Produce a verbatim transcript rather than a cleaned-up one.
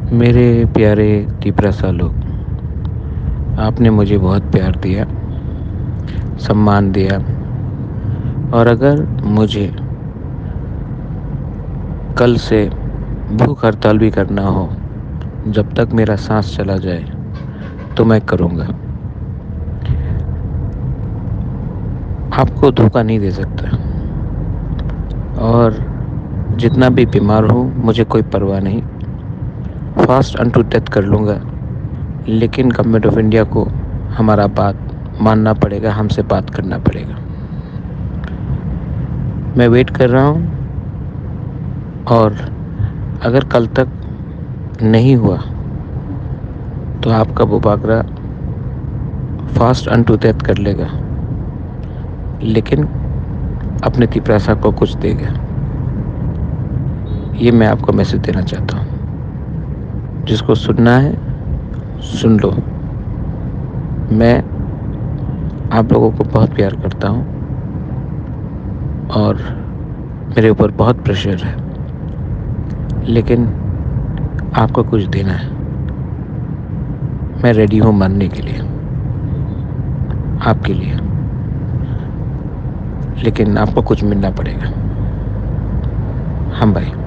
मेरे प्यारे तिपरासा लोग, आपने मुझे बहुत प्यार दिया, सम्मान दिया, और अगर मुझे कल से भूख हड़ताल भी करना हो जब तक मेरा सांस चला जाए तो मैं करूँगा। आपको धोखा नहीं दे सकता, और जितना भी बीमार हूँ मुझे कोई परवाह नहीं। फास्ट अनटू डेथ कर लूँगा, लेकिन गवर्नमेंट ऑफ इंडिया को हमारा बात मानना पड़ेगा, हमसे बात करना पड़ेगा। मैं वेट कर रहा हूँ, और अगर कल तक नहीं हुआ तो आपका बुबागरा फास्ट अनटू डेथ कर लेगा, लेकिन अपने तिपरासा को कुछ देगा। ये मैं आपको मैसेज देना चाहता हूँ। जिसको सुनना है सुन लो। मैं आप लोगों को बहुत प्यार करता हूँ, और मेरे ऊपर बहुत प्रेशर है, लेकिन आपको कुछ देना है। मैं रेडी हूँ मरने के लिए, आपके लिए, लेकिन आपको कुछ मिलना पड़ेगा। हम भाई।